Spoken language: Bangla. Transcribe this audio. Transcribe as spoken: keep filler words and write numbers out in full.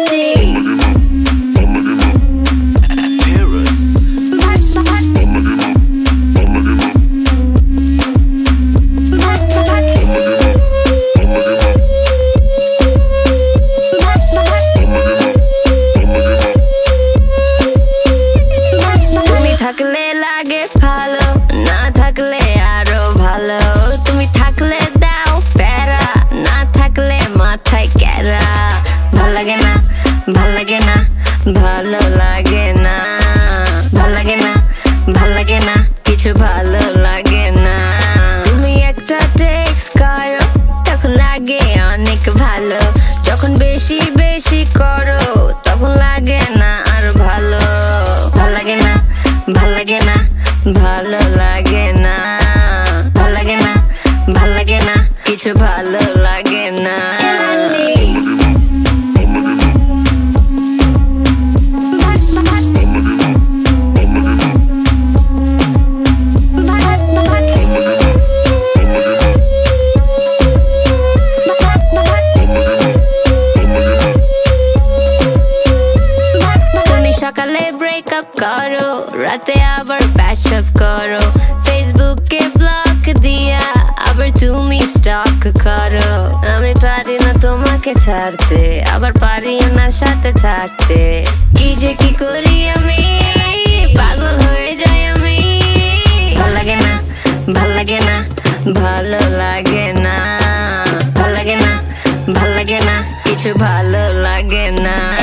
Elachi. Apeiruss. তুমি থাকলে লাগে ভালো, না থাকলে আরো ভালো। তুমি থাকলে দাও প্যারা, না থাকলে মাথায় ক্যারা। ভাল লাগে না, ভাল লাগে না, ভালো লাগে না, ভাল লাগে না, ভাল লাগে না, কিছু ভালো লাগে না। তুমি একটা টেক্সট করো তখন লাগে অনেক ভালো, যখন বেশি বেশি করো তখন লাগে না আর ভালো। ভাল লাগে না, ভাল লাগে না, ভালো লাগে না, ভাল লাগে না, ভাল লাগে না, কিছু ভালো লাগে না। সকালে ব্রেকআপ করো, রাতে আবার প্যাচ আপ করো, ফেসবুকে ব্লক দিয়া আবার তুমি স্টক করো। আমি পারি না তোমাকে ছাড়তে, আবার পারি না সাথে থাকতে। কি যে কি করি আমি, পাগল হয়ে যাই আমি। ভাল লাগে না, ভাল লাগে না, ভালো লাগে না, ভাল লাগে না, ভাল লাগে না, কিছু ভালো লাগে না।